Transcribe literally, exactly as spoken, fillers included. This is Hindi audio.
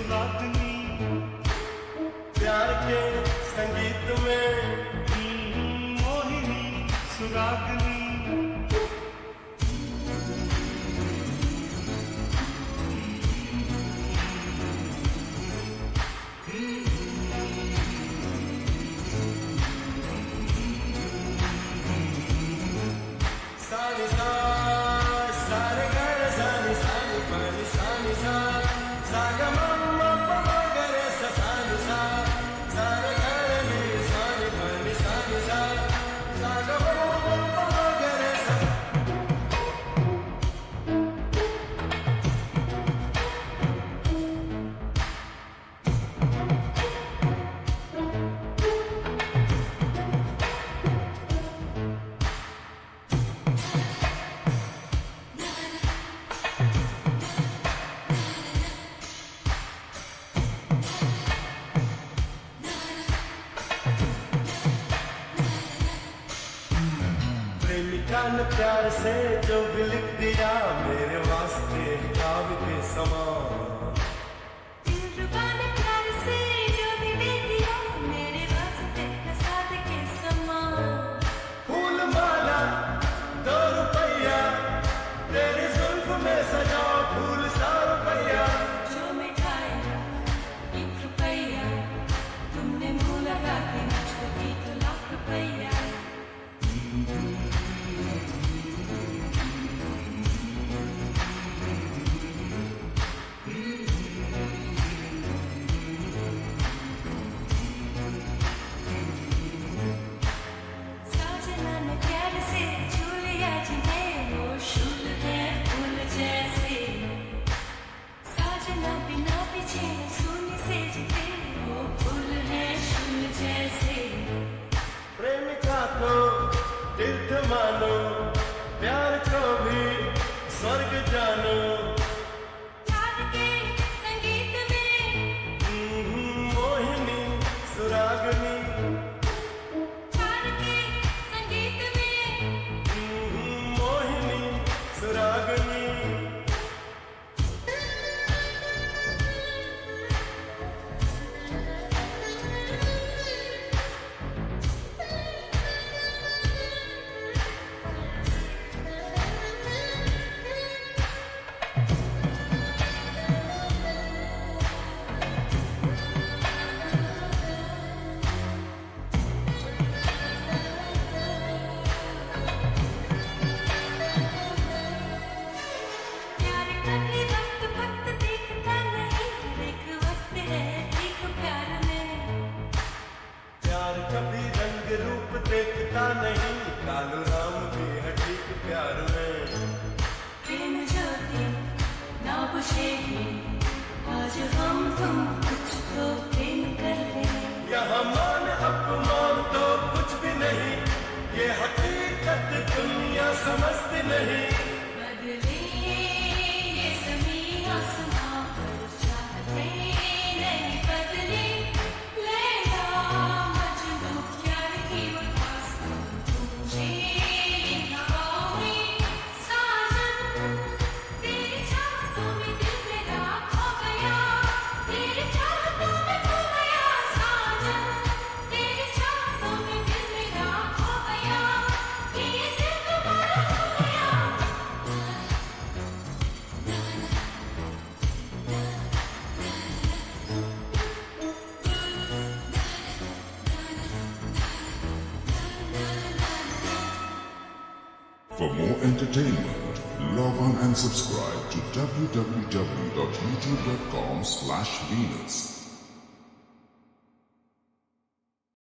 सुहागनी, प्यार के संगीत में मोहिनी सुरागनी। सानी सा सारे घर सानी सानी पानी सानी सा सागा मम्मा पमा करे सा सानी सा सारे घर में सानी पानी सानी सा सागा मम्मा पमा करे सा। प्रेमिका ने प्यार से जो भी लिख दिया मेरे वास्ते काव्य के समान। दिलरुबा ने प्यार से जो भी दे दिया मेरे वास्ते प्रसाद के समान। फूल माला दो रुपया तेरी जुल्फ में सजाओ फूल सा रुपया। जो मिठाई एक रुपया तुमने मुँह लगा के मुझको दी तो लाख रुपया। साजना ने प्यार से छू लिया जिन्हें वो शूल है फूल जैसे। साजना बिना पीछे सुनी से जिते वो फूल है शूल जैसे। प्रेमिका को तीर्थ मानो प्यार को भी स्वर्ग जानो। प्यार के संगीत में मोहिनी सुरागनी, प्यार के संगीत में मोहिनी सुरागनी। प्यार कभी वक्त वक्त देखता नहीं एक वक्त है ठीक प्यार में। प्यार कभी रंग रूप देखता नहीं कालू राम की है ठीक प्यार में। प्रेम ज्योति ना बुझेगी आज हम तुम कुछ तो प्रेम कर ले। यहाँ मान अपमान तो कुछ भी नहीं ये हकीकत दुनिया समझती नहीं। बदले ये ज़मीन आसमां पर चाहते नहीं बदले। लैला मजनू प्यार की वो दास्तां तुझे इन हवाओं में। साजन तेरी चाहतों में दिल मेरा खो गया, तेरी चाहतों में खो गया। साजन तेरी चाहतों में दिल मेरा खो गया, ये दिल तुम्हारा हो गया। For more entertainment, log on and subscribe to w w w dot youtube dot com slash Venus.